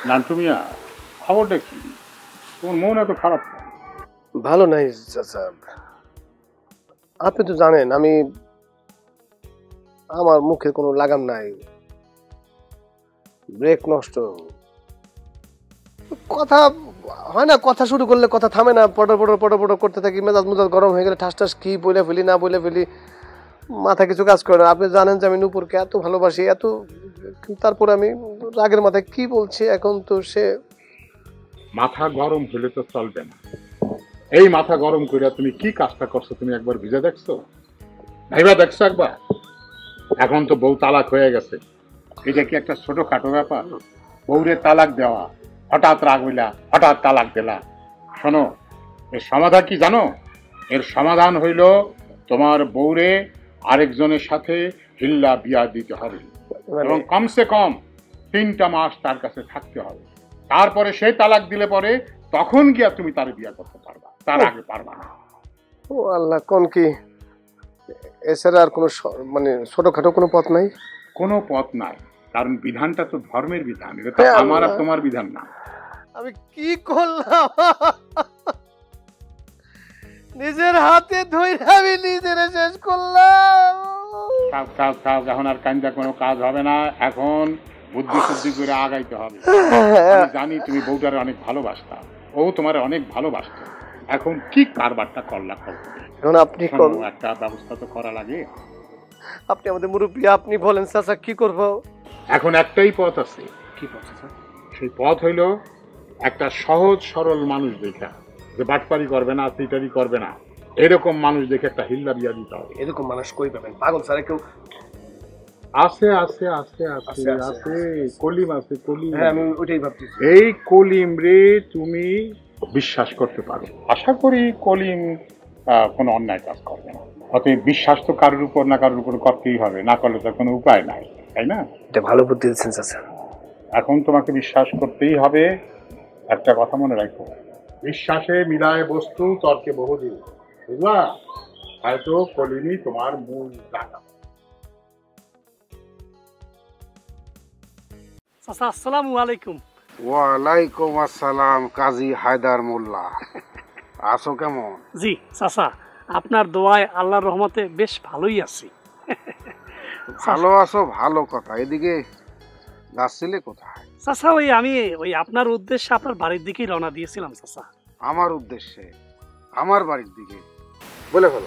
নান্টু মিয়া, খবরটা কি? তোমার মন এত খারাপ? ভালো নাই চাচা, আপনি তো জানেন আমি আমার মুখে কোনো লাগাম নাই, ব্রেক নষ্ট, কথা হয় না, কথা শুরু করলে কথা থামে না, পটর পটর পটর পটর করতে থাকি, মেজাজ মেজাজ গরম হয়ে গেলে ঠাস ঠাস কি বলে ফেলি না বলে ফেলি, মাথা কিছু কাজ করে না। আপনি জানেন যে আমি নূপুরকে এত ভালোবাসি, এত, তারপর আমি রাগের মাথায় কি বলছি, এখন তো সে মাথা গরম হলে তো চলবে না। এই মাথা গরম করে তুমি কি কাজটা করছো তুমি একবার ভিজে দেখছো? ভাইবা দেখছো একবার? এখন তো বউ তালাক হয়ে গেছে, এটা কি একটা ছোটখাটো ব্যাপার? বউরে তালাক দেওয়া, হঠাৎ রাগ হইলা, হঠাৎ তালাক দিলা। শোনো, এর সমাধান কি জানো? এর সমাধান হইল তোমার বউরে আরেকজনের সাথে হিল্লা বিয়া দিতে হবে, এবং কমসে কম 3টা মাস তার কাছে থাকতে হবে। তারপরে সে তালাক দিলে পরে তখন গিয়া তুমি তার বিয়া করতে পারবা, তার আগে পারবা না। ও আল্লাহ, কোন কি এছাড়া আর কোনো মানে ছোটখাটো কোনো পথ নাই? কোনো পথ নাই, কারণ বিধানটা তো ধর্মের বিধান, এটা তো আমার আর তোমার বিধান না। আমি কি করলাম? নিজের হাতে ধরে আমি নিজের শেষ করলাম। থাক থাক থাক, এখন আর কান্দা কোনো কাজ হবে না, এখন বুদ্ধি শুদ্ধি করে আগাইতে হবে। আমি জানি তুমি বউটারে অনেক ভালোবাসতা, ও তোমার অনেক ভালোবাসত, এখন কি কারবারটা করলা করবো? এখন আপনি একটা ব্যবস্থা তো করা লাগে। আপনি আমাদের মুরব্বী, আপনি বলেন চাচা কি করব? এখন একটাই পথ আছে। কি পথ চাচা? সেই পথ হইল একটা সহজ সরল মানুষ দেখা, যে বাটপারি করবে না, সিটারি করবে না, এরকম মানুষ দেখে একটা হিল্লা বিয়া দিতে হবে। এরকম মানুষ কই পাবেন? পাগল ছাড়া কেউ আছে আছে আছে আছে আছে, কলিম আছে, কলিম। হ্যাঁ, আমি ওইটাই ভাবছি। এই কলিম রে তুমি বিশ্বাস করতে পারো, আশা করি কলিম কোনো অন্যায় কাজ করবে না। অতএব বিশ্বাস তো কারোর উপর না কারোর উপর করতেই হবে, না করলে তো কোনো উপায় নাই, তাই না? এটা ভালো বুদ্ধি দিচ্ছেন চাচা। এখন তোমাকে বিশ্বাস করতেই হবে। একটা কথা মনে রাখো, বিশ্বাসে মিলায় বস্তু, তর্কে বহুদিন, বুঝলা? হয়তো কলিমই তোমার মূল জায়গা। চাচা আসসালামু আলাইকুম। ওয়ালাইকুম আসসালাম, কাজী হায়দার মোল্লা। আছো কেমন? জি চাচা, আপনার দোয়ায় আল্লাহর রহমতে বেশ ভালোই আছি। ভালো আছো, ভালো কথা। এদিকে যাচ্ছিলে কোথায়? চাচা আমি আপনার উদ্দেশ্যে আপনার বাড়ির দিকেই রওনা দিয়েছিলাম চাচা। আমার উদ্দেশ্যে? আমার বাড়ির দিকে? বলে ফেলো।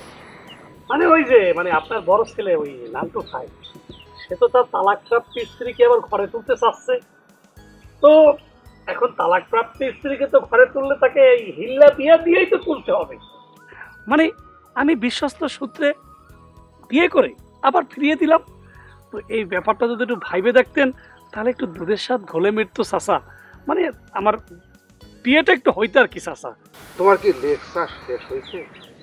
মানে আপনার বড় ছেলে নান্টু ভাই, সে তো তার তালাকপ্রাপ্ত স্ত্রীকে আবার ঘরে তুলতে চাচ্ছে। তো এখন তালাকপ্রাপ্ত স্ত্রীকে তো ঘরে তুললে তাকে এই হিল্লা বিয়া দিয়েই তো তুলতে হবে। মানে আমি বিশ্বস্ত সূত্রে বিয়ে করে আবার ফিরিয়ে দিলাম। তো এই ব্যাপারটা যদি একটু ভাইবে দেখতেন তাহলে একটু দুধের স্বাদ ঘোলে মৃত্যু চাচা, মানে আমার বিয়েটা একটু হইতে আর কি চাচা। তোমার কি লেকচার শেষ হয়েছে?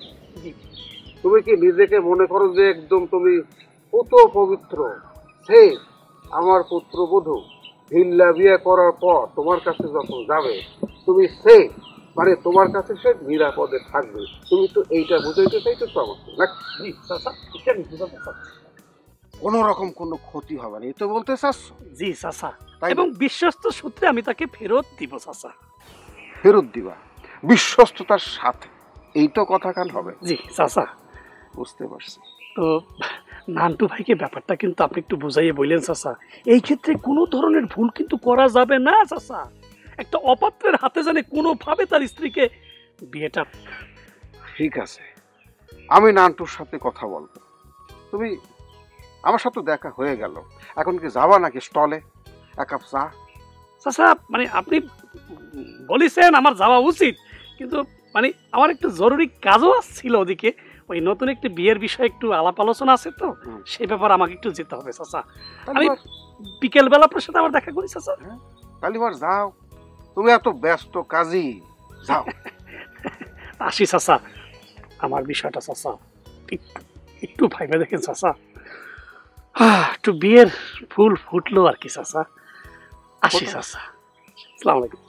তুমি কি নিজেকে মনে করো যে একদম তুমি পুত পবিত্র? সে আমার পুত্রবধূ হিল্লা বিয়ে করার পর তোমার কাছে যখন যাবে, তুমি সে মানে তোমার কাছে সে নিরাপদে থাকবে। তুমি তো এইটা বুঝাইতে চাইতেছো আমাকে না? জি চাচা, এটা আমি বুঝাতে চাচ্ছি। কোন রকম কোনো ক্ষতি হবে না, এই তো বলতে চাচ্ছ? জি চাচা, এবং বিশ্বস্ত সূত্রে আমি তাকে ফেরত দিব চাচা। ফেরত দিবা বিশ্বস্ততার সাথে, এই তো কথা কান হবে। জি চাচা, বুঝতে পারছি। তো নান্টু ভাইকে ব্যাপারটা কিন্তু আপনি একটু বুঝাইয়ে বললেন চাচা। এই ক্ষেত্রে কোনো ধরনের ভুল কিন্তু করা যাবে না চাচা। একটা অপাত্রের হাতে জানে কোনোভাবে তার স্ত্রীকে বিয়েটা। ঠিক আছে, আমি নান্টুর সাথে কথা বলবো। তুমি আমার সাথে দেখা হয়ে গেল, এখন কি যাবা নাকি স্টলে এক কাপ চা? চাচা মানে আপনি বলেছেন আমার যাওয়া উচিত, কিন্তু মানে আমার একটু জরুরি কাজও ছিল ওদিকে। ওই নতুন একটি বিয়ের বিষয়ে একটু আলাপ আলোচনা আছে, তো সেই ব্যাপারে আমাকে একটু যেতে হবে চাচা। আমি বিকেল বেলা আপনার সাথে আবার দেখা করি চাচা। কালিবার যাও, তুমি এত ব্যস্ত কাজী, যাও। আসি চাচা, আমার বিষয়টা চাচা একটু ভাইবে দেখেন চাচা। একটু বিয়ের ফুল ফুটলো আর কি চাচা। আসি চাচা, আসসালামু আলাইকুম।